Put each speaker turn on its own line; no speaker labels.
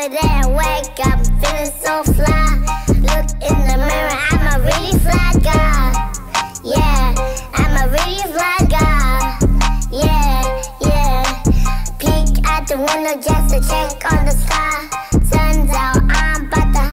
every day I wake up feeling so fly. Look in the mirror, I'm a really fly guy. Yeah, I'm a really fly guy. Yeah, yeah. Peek out the window just to check on the sky.